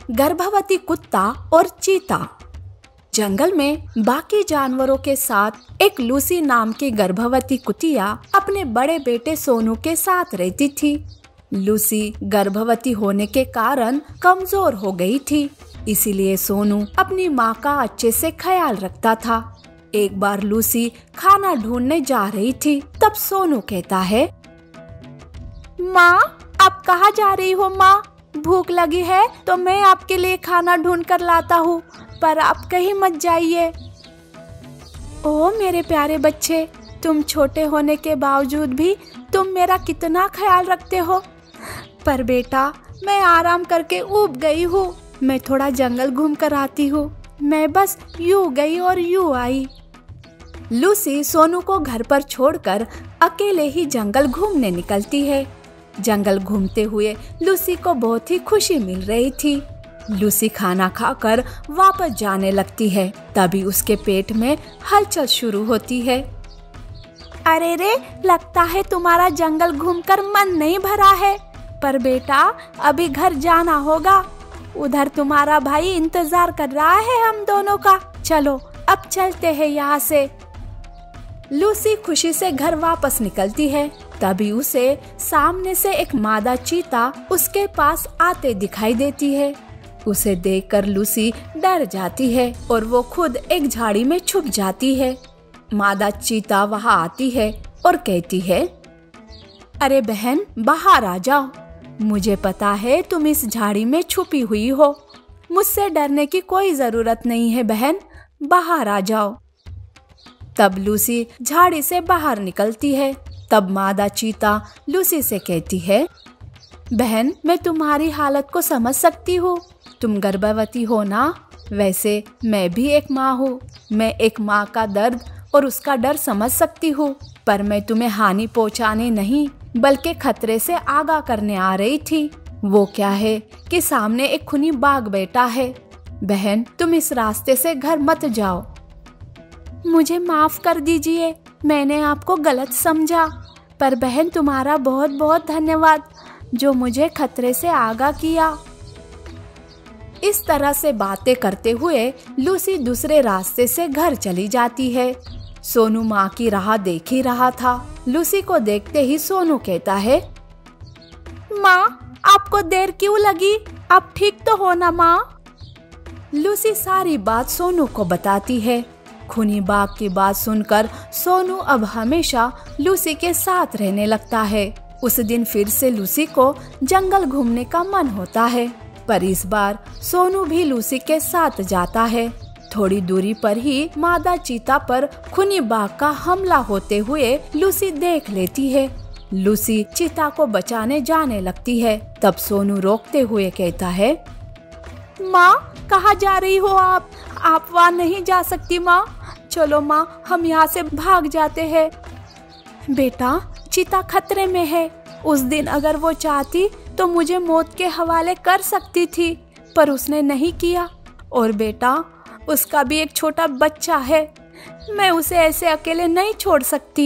गर्भवती कुत्ता और चीता। जंगल में बाकी जानवरों के साथ एक लूसी नाम की गर्भवती कुतिया अपने बड़े बेटे सोनू के साथ रहती थी। लूसी गर्भवती होने के कारण कमजोर हो गई थी, इसीलिए सोनू अपनी माँ का अच्छे से ख्याल रखता था। एक बार लूसी खाना ढूंढने जा रही थी, तब सोनू कहता है, माँ आप कहाँ जा रही हो माँ? भूख लगी है तो मैं आपके लिए खाना ढूंढ कर लाता हूँ, पर आप कहीं मत जाइए। ओ मेरे प्यारे बच्चे, तुम छोटे होने के बावजूद भी तुम मेरा कितना ख्याल रखते हो। पर बेटा मैं आराम करके ऊब गई हूँ, मैं थोड़ा जंगल घूम कर आती हूँ। मैं बस यूं गई और यूं आई। लूसी सोनू को घर पर छोड़कर अकेले ही जंगल घूमने निकलती है। जंगल घूमते हुए लूसी को बहुत ही खुशी मिल रही थी। लूसी खाना खाकर वापस जाने लगती है, तभी उसके पेट में हलचल शुरू होती है। अरे रे, लगता है तुम्हारा जंगल घूमकर मन नहीं भरा है। पर बेटा अभी घर जाना होगा, उधर तुम्हारा भाई इंतजार कर रहा है हम दोनों का। चलो अब चलते हैं यहाँ से। लूसी खुशी से घर वापस निकलती है, तभी उसे सामने से एक मादा चीता उसके पास आते दिखाई देती है। उसे देखकर लूसी डर जाती है और वो खुद एक झाड़ी में छुप जाती है। मादा चीता वहाँ आती है और कहती है, अरे बहन बाहर आ जाओ, मुझे पता है तुम इस झाड़ी में छुपी हुई हो। मुझसे डरने की कोई जरूरत नहीं है बहन, बाहर आ जाओ। तब लूसी झाड़ी से बाहर निकलती है। तब मादा चीता लूसी से कहती है, बहन मैं तुम्हारी हालत को समझ सकती हूँ, तुम गर्भवती हो ना। वैसे मैं भी एक माँ हूँ, मैं एक माँ का दर्द और उसका डर समझ सकती हूँ। पर मैं तुम्हें हानि पहुँचाने नहीं बल्कि खतरे से आगाह करने आ रही थी। वो क्या है कि सामने एक खूनी बाघ बैठा है। बहन तुम इस रास्ते से घर मत जाओ। मुझे माफ कर दीजिए, मैंने आपको गलत समझा। पर बहन तुम्हारा बहुत बहुत धन्यवाद जो मुझे खतरे से आगाह किया। इस तरह से बातें करते हुए लूसी दूसरे रास्ते से घर चली जाती है। सोनू माँ की राह देख ही रहा था। लूसी को देखते ही सोनू कहता है, माँ आपको देर क्यों लगी? आप ठीक तो हो ना माँ? लूसी सारी बात सोनू को बताती है। खूनी बाघ की बात सुनकर सोनू अब हमेशा लूसी के साथ रहने लगता है। उस दिन फिर से लूसी को जंगल घूमने का मन होता है, पर इस बार सोनू भी लूसी के साथ जाता है। थोड़ी दूरी पर ही मादा चीता पर खूनी बाघ का हमला होते हुए लूसी देख लेती है। लूसी चीता को बचाने जाने लगती है, तब सोनू रोकते हुए कहता है, माँ कहाँ जा रही हो आप? आप वहाँ नहीं जा सकती माँ। चलो माँ हम यहाँ से भाग जाते हैं। बेटा चीता खतरे में है, उस दिन अगर वो चाहती तो मुझे मौत के हवाले कर सकती थी, पर उसने नहीं किया। और बेटा उसका भी एक छोटा बच्चा है, मैं उसे ऐसे अकेले नहीं छोड़ सकती।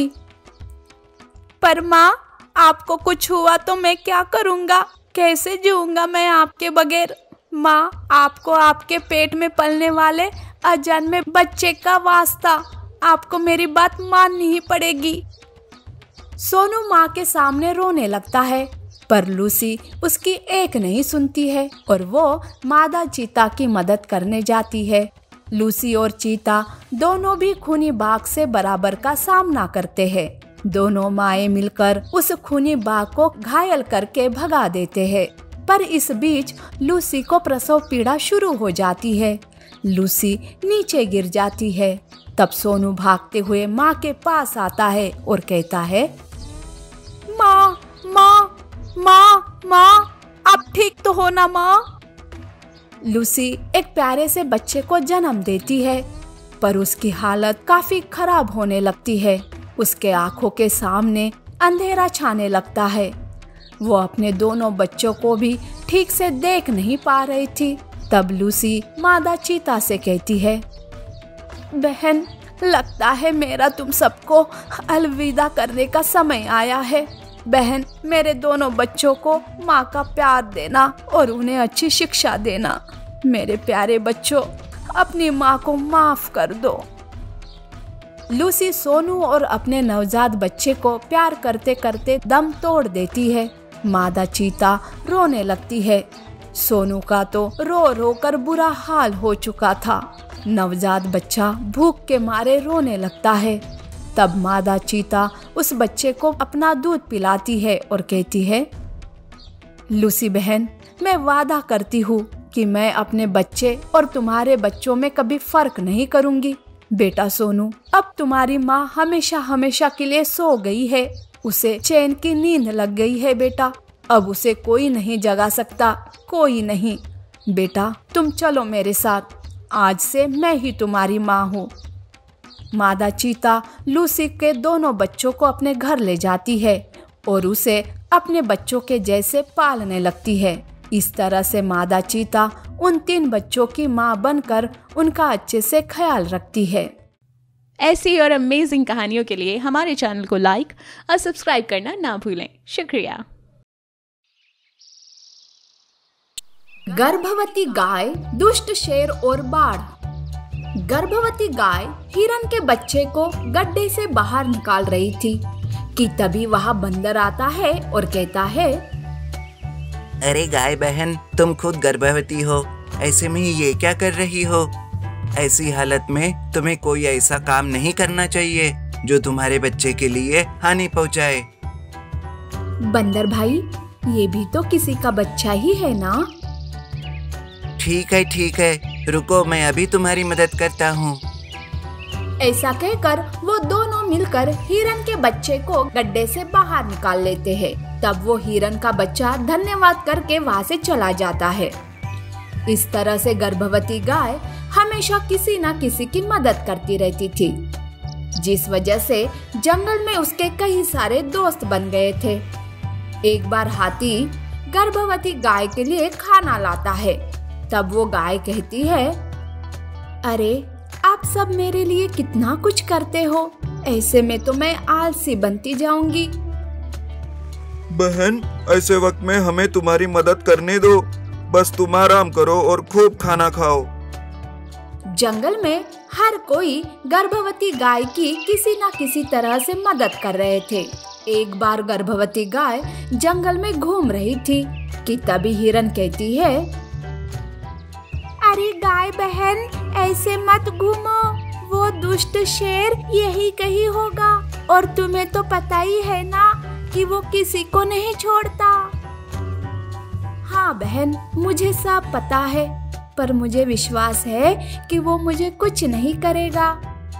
पर माँ आपको कुछ हुआ तो मैं क्या करूँगा? कैसे जीऊँगा मैं आपके बगैर? माँ आपको आपके पेट में पलने वाले अजन्मे बच्चे का वास्ता, आपको मेरी बात माननी ही पड़ेगी। सोनू माँ के सामने रोने लगता है, पर लूसी उसकी एक नहीं सुनती है और वो मादा चीता की मदद करने जाती है। लूसी और चीता दोनों भी खूनी बाघ से बराबर का सामना करते हैं। दोनों माएं मिलकर उस खूनी बाघ को घायल करके भगा देते हैं, पर इस बीच लूसी को प्रसव पीड़ा शुरू हो जाती है। लूसी नीचे गिर जाती है। तब सोनू भागते हुए माँ के पास आता है और कहता है, माँ माँ माँ माँ आप ठीक तो हो ना माँ? लूसी एक प्यारे से बच्चे को जन्म देती है, पर उसकी हालत काफी खराब होने लगती है। उसके आंखों के सामने अंधेरा छाने लगता है। वो अपने दोनों बच्चों को भी ठीक से देख नहीं पा रही थी। तब लूसी मादा चीता से कहती है, बहन लगता है मेरा तुम सबको अलविदा करने का समय आया है। बहन, मेरे दोनों बच्चों को माँ का प्यार देना और उन्हें अच्छी शिक्षा देना। मेरे प्यारे बच्चों, अपनी माँ को माफ कर दो। लूसी सोनू और अपने नवजात बच्चे को प्यार करते करते दम तोड़ देती है। मादा चीता रोने लगती है। सोनू का तो रो रो कर बुरा हाल हो चुका था। नवजात बच्चा भूख के मारे रोने लगता है। तब मादा चीता उस बच्चे को अपना दूध पिलाती है और कहती है, लूसी बहन, मैं वादा करती हूँ कि मैं अपने बच्चे और तुम्हारे बच्चों में कभी फर्क नहीं करूँगी। बेटा सोनू, अब तुम्हारी माँ हमेशा हमेशा के लिए सो गई है। उसे चैन की नींद लग गई है बेटा। अब उसे कोई नहीं जगा सकता, कोई नहीं। बेटा तुम चलो मेरे साथ, आज से मैं ही तुम्हारी माँ हूँ। मादा चीता लूसी के दोनों बच्चों को अपने घर ले जाती है और उसे अपने बच्चों के जैसे पालने लगती है। इस तरह से मादा चीता उन 3 बच्चों की माँ बनकर उनका अच्छे से ख्याल रखती है। ऐसी और अमेजिंग कहानियों के लिए हमारे चैनल को लाइक और सब्सक्राइब करना ना भूलें। शुक्रिया। गर्भवती गाय, दुष्ट शेर और बाढ़। गर्भवती गाय हिरन के बच्चे को गड्ढे से बाहर निकाल रही थी कि तभी वहाँ बंदर आता है और कहता है, अरे गाय बहन, तुम खुद गर्भवती हो, ऐसे में ये क्या कर रही हो? ऐसी हालत में तुम्हें कोई ऐसा काम नहीं करना चाहिए जो तुम्हारे बच्चे के लिए हानि पहुंचाए। बंदर भाई, ये भी तो किसी का बच्चा ही है ना? ठीक है, रुको, मैं अभी तुम्हारी मदद करता हूँ। ऐसा कहकर वो दोनों मिलकर हिरन के बच्चे को गड्ढे से बाहर निकाल लेते हैं। तब वो हिरन का बच्चा धन्यवाद करके वहाँ से चला जाता है। इस तरह से गर्भवती गाय हमेशा किसी न किसी की मदद करती रहती थी, जिस वजह से जंगल में उसके कई सारे दोस्त बन गए थे। एक बार हाथी गर्भवती गाय के लिए खाना लाता है। तब वो गाय कहती है, अरे आप सब मेरे लिए कितना कुछ करते हो, ऐसे में तो मैं आलसी बनती जाऊंगी। बहन, ऐसे वक्त में हमें तुम्हारी मदद करने दो। बस तुम आराम करो और खूब खाना खाओ। जंगल में हर कोई गर्भवती गाय की किसी न किसी तरह से मदद कर रहे थे। एक बार गर्भवती गाय जंगल में घूम रही थी कि तभी हिरन कहती है, अरे गाय बहन, ऐसे मत घूमो, वो दुष्ट शेर यही कहीं होगा और तुम्हें तो पता ही है ना कि वो किसी को नहीं छोड़ता। हाँ बहन, मुझे सब पता है, पर मुझे विश्वास है कि वो मुझे कुछ नहीं करेगा।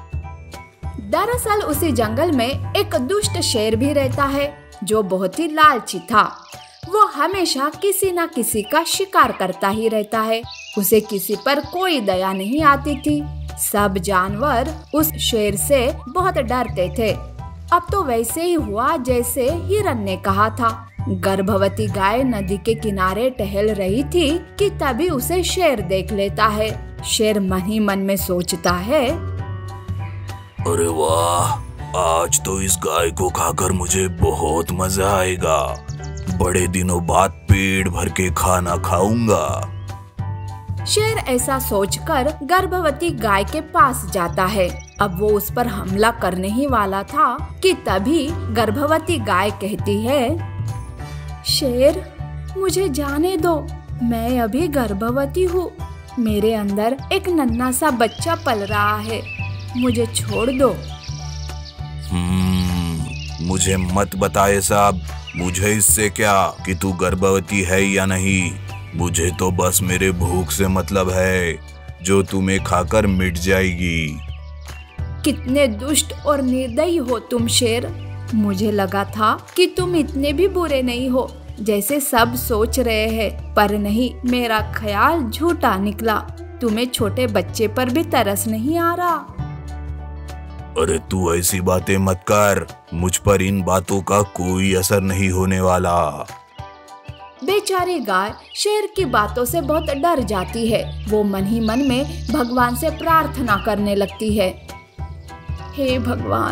दरअसल उसी जंगल में एक दुष्ट शेर भी रहता है जो बहुत ही लालची था। वो हमेशा किसी न किसी का शिकार करता ही रहता है। उसे किसी पर कोई दया नहीं आती थी। सब जानवर उस शेर से बहुत डरते थे। अब तो वैसे ही हुआ जैसे हिरन ने कहा था। गर्भवती गाय नदी के किनारे टहल रही थी कि तभी उसे शेर देख लेता है। शेर मन ही मन में सोचता है, अरे वाह, आज तो इस गाय को खाकर मुझे बहुत मजा आएगा। बड़े दिनों बाद पेट भर के खाना खाऊंगा। शेर ऐसा सोचकर गर्भवती गाय के पास जाता है। अब वो उस पर हमला करने ही वाला था कि तभी गर्भवती गाय कहती है, शेर, मुझे जाने दो, मैं अभी गर्भवती हूँ। मेरे अंदर एक नन्हा सा बच्चा पल रहा है, मुझे छोड़ दो। मुझे मत बताए साहब, मुझे इससे क्या कि तू गर्भवती है या नहीं। मुझे तो बस मेरे भूख से मतलब है, जो तुम्हें खाकर मिट जाएगी। कितने दुष्ट और निर्दयी हो तुम शेर। मुझे लगा था कि तुम इतने भी बुरे नहीं हो जैसे सब सोच रहे हैं, पर नहीं, मेरा ख्याल झूठा निकला। तुम्हें छोटे बच्चे पर भी तरस नहीं आ रहा। अरे तू ऐसी बातें मत कर, मुझ पर इन बातों का कोई असर नहीं होने वाला। बेचारी गाय शेर की बातों से बहुत डर जाती है। वो मन ही मन में भगवान से प्रार्थना करने लगती है, हे भगवान,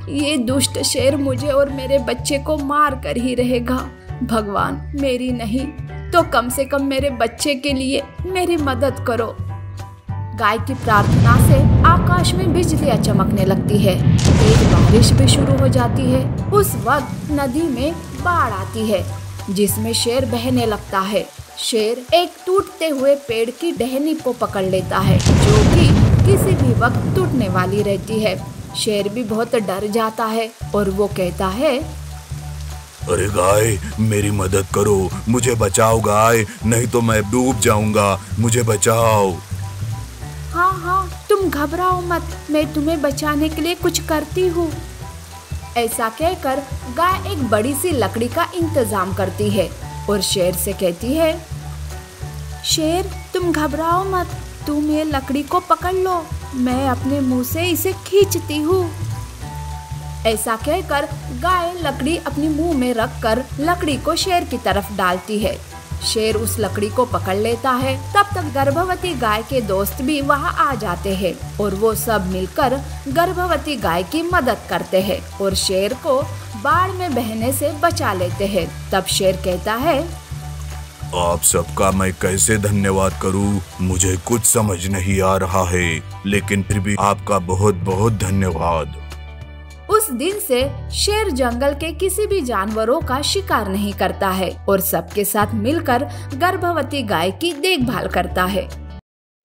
ये दुष्ट शेर मुझे और मेरे बच्चे को मार कर ही रहेगा। भगवान, मेरी नहीं तो कम से कम मेरे बच्चे के लिए मेरी मदद करो। गाय की प्रार्थना से आकाश में बिजलियां चमकने लगती है, तेज बारिश भी शुरू हो जाती है। उस वक्त नदी में बाढ़ आती है जिसमें शेर बहने लगता है। शेर एक टूटते हुए पेड़ की टहनी को पकड़ लेता है जो कि किसी भी वक्त टूटने वाली रहती है। शेर भी बहुत डर जाता है और वो कहता है, अरे गाय, मेरी मदद करो, मुझे बचाओ गाय, नहीं तो मैं डूब जाऊंगा, मुझे बचाओ। हाँ, तुम घबराओ मत, मैं तुम्हें बचाने के लिए कुछ करती हूँ। ऐसा कहकर गाय एक बड़ी सी लकड़ी का इंतजाम करती है और शेर से कहती है, शेर तुम घबराओ मत, तुम ये लकड़ी को पकड़ लो, मैं अपने मुंह से इसे खींचती हूँ। ऐसा कहकर गाय लकड़ी अपने मुंह में रखकर लकड़ी को शेर की तरफ डालती है। शेर उस लकड़ी को पकड़ लेता है। तब तक गर्भवती गाय के दोस्त भी वहाँ आ जाते हैं और वो सब मिलकर गर्भवती गाय की मदद करते हैं और शेर को बाढ़ में बहने से बचा लेते हैं। तब शेर कहता है, आप सबका मैं कैसे धन्यवाद करूं? मुझे कुछ समझ नहीं आ रहा है, लेकिन फिर भी आपका बहुत बहुत धन्यवाद। उस दिन से शेर जंगल के किसी भी जानवरों का शिकार नहीं करता है और सबके साथ मिलकर गर्भवती गाय की देखभाल करता है।